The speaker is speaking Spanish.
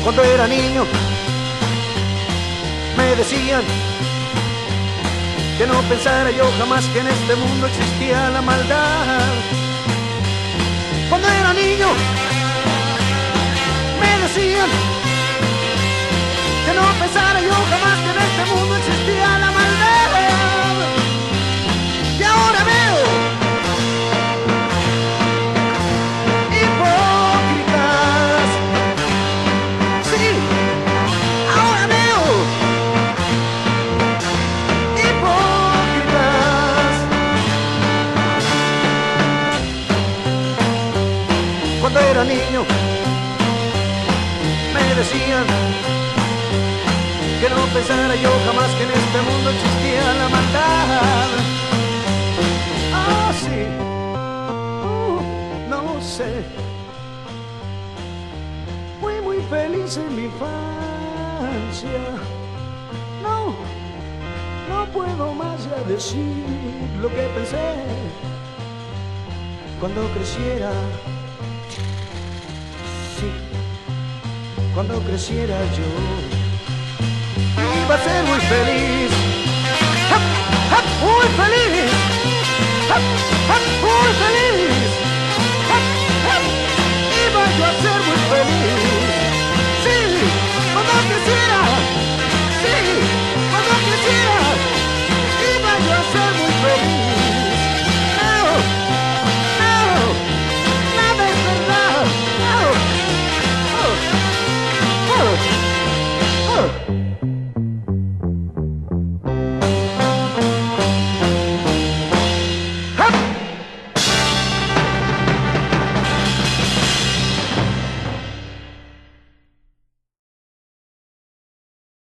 Cuando era niño me decían que no pensara yo jamás que en este mundo existía la maldad. Cuando era niño me decían que no pensara yo jamás que en este mundo existía la maldad. Y ahora veo hipócritas, sí, ahora veo hipócritas. Cuando era niño me decían que no pensara yo jamás que en este mundo existía la maldad. Ah, sí, no sé. Fui muy feliz en mi infancia. No puedo más ya decir lo que pensé cuando creciera. Sí, cuando creciera yo iba a ser muy feliz, muy feliz.